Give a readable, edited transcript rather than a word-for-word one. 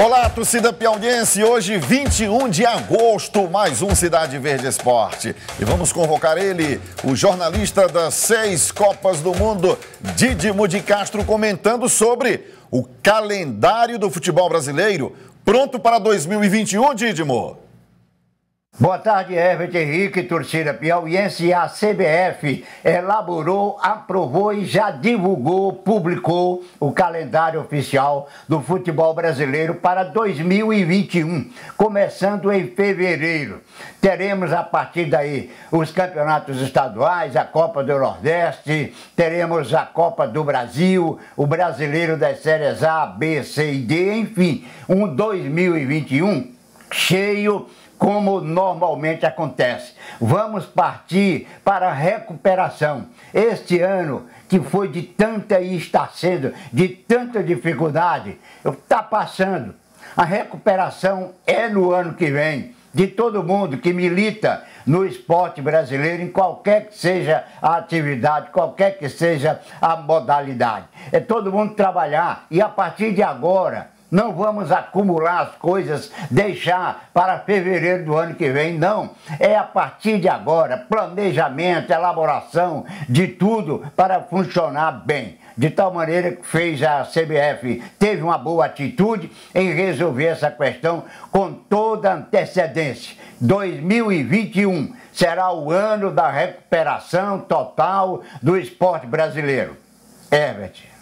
Olá, torcida piauiense, hoje 21 de agosto, mais um Cidade Verde Esporte. E vamos convocar ele, o jornalista das 6 Copas do Mundo, Didimo de Castro, comentando sobre o calendário do futebol brasileiro. Pronto para 2021, Didimo? Boa tarde, Herbert Henrique, torcida piauiense. A CBF elaborou, aprovou e já divulgou, publicou o calendário oficial do futebol brasileiro para 2021, começando em fevereiro. Teremos a partir daí os campeonatos estaduais, a Copa do Nordeste, teremos a Copa do Brasil, o Brasileiro das séries A, B, C e D, enfim, um 2021 cheio como normalmente acontece. Vamos partir para a recuperação. Este ano, que foi de tanta e está sendo de tanta dificuldade, está passando. A recuperação é no ano que vem, de todo mundo que milita no esporte brasileiro, em qualquer que seja a atividade, qualquer que seja a modalidade. É todo mundo trabalhar e a partir de agora, não vamos acumular as coisas, deixar para fevereiro do ano que vem, não. É a partir de agora, planejamento, elaboração de tudo para funcionar bem. De tal maneira que fez a CBF, teve uma boa atitude em resolver essa questão com toda antecedência. 2021 será o ano da recuperação total do esporte brasileiro. Herbert.